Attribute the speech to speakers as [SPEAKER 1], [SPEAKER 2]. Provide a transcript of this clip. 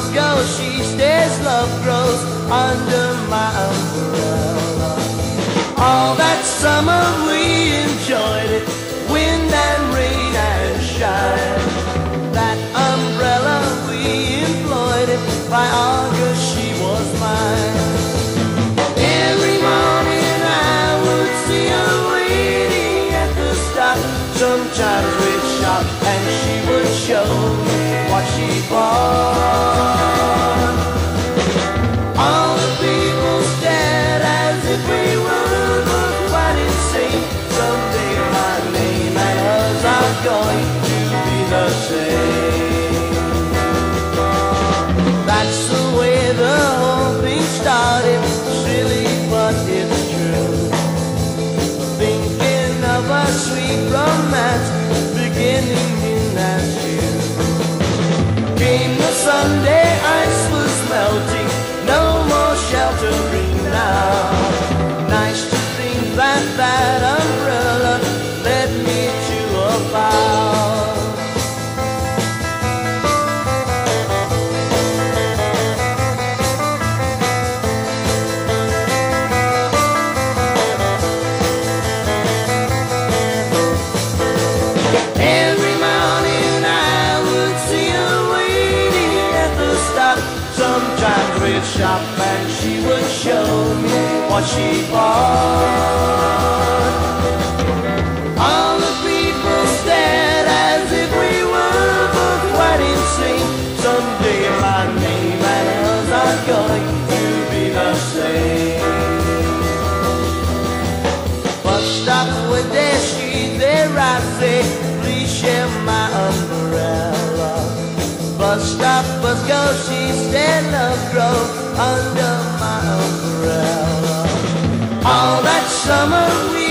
[SPEAKER 1] bus goes, she stays, love grows under my umbrella. All that summer we enjoyed it, wind and rain and shine. That umbrella we employed it, by August she was mine. Every morning I would see her waiting at the stop. Sometimes we'd shop and she would show me what she bought. All the people stared as if we were both quite insane. Someday my name and hers are going to be the same. That's the way the whole thing started. Silly, but it's true. Thinking of a sweet romance beginning in that year. Came the Sunday, ice was melting, no more sheltering now. Nice to think that that umbrella led me to a vow. Every morning I would see her waiting at the stop. Sometimes we'd shop and she would show me what she bought. All the people stared as if we were both quite insane. Someday my name and hers are going to be the same. Bus stop with their street, there I say, please share my umbrella. Bus stop, bus go, she said, love grow under my umbrella. All that summer we